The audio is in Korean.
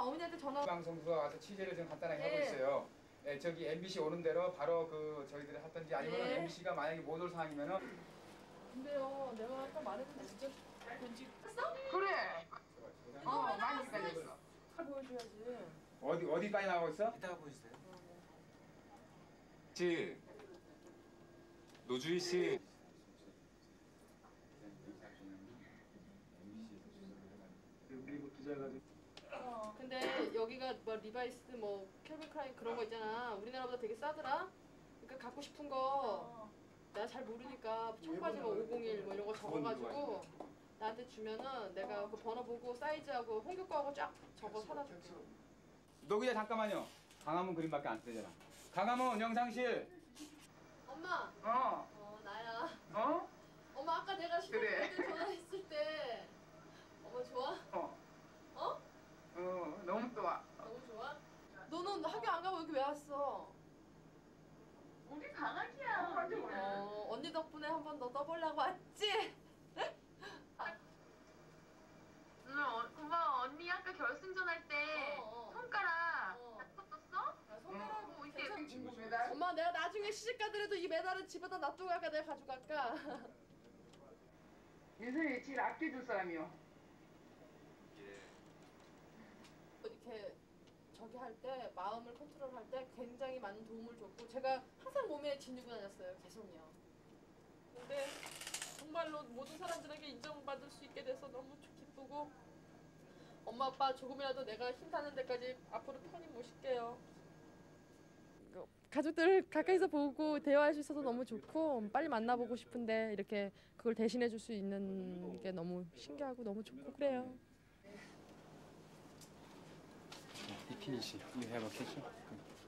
어머니한테 전화. 방송국에 와서 취재를 좀 간단하게 하고 예. 있어요. 예, 저기 MBC 오는 대로 바로 그 저희들이 하든지 아니면 예. MBC가 만약에 못 올 상황이면은. 근데요, 내가 아까 말했는데 진짜 왠지 했어? 그래. 많이 기다렸어. 보여줘야지. 어디까지 나오고 있어? 이따가 보여주세요. 씨, 노주희 씨. 미국 기자가지고. 근데 여기가 뭐 리바이스 뭐 캘빈 클라인 그런 거 있잖아. 우리나라보다 되게 싸더라. 그러니까 갖고 싶은 거 내가 잘 모르니까 청바지가 501 뭐 이런 거 적어가지고 나한테 주면은 내가 그 번호 보고 사이즈하고 홍교 거하고 쫙 적어 사다 줄게. 노 기자 잠깐만요. 강화문 그림밖에 안 뜨잖아. 강화문 영상실. 엄마. 나야. 엄마 아까 내가 그래. 휴대폰 전화했을 때 엄마 좋아? 너무 좋아. 너무 좋아? 너는 학교 안 가고 여기 왜 왔어? 우리 강아지야. 언니 덕분에 한 번 더 떠보려고 왔지? 엄마 언니 아까 결승전 할 때 손가락 다쳤었어? 손가락하고 이렇게 친구 메달. 엄마 내가 나중에 시집 가더라도 이 메달은 집에다 놔두고 갈까 내가 가져갈까? 인생에 제일 아껴줄 사람이요. 이렇게 저기 할 때 마음을 컨트롤할 때 굉장히 많은 도움을 줬고 제가 항상 몸에 지니고 다녔어요 계속요. 근데 정말로 모든 사람들에게 인정받을 수 있게 돼서 너무 기쁘고 엄마 아빠 조금이라도 내가 힘타는 데까지 앞으로 편히 모실게요. 가족들 가까이서 보고 대화할 수 있어서 너무 좋고 빨리 만나보고 싶은데 이렇게 그걸 대신해 줄 수 있는 게 너무 신기하고 너무 좋고 그래요. He finished. You have a question?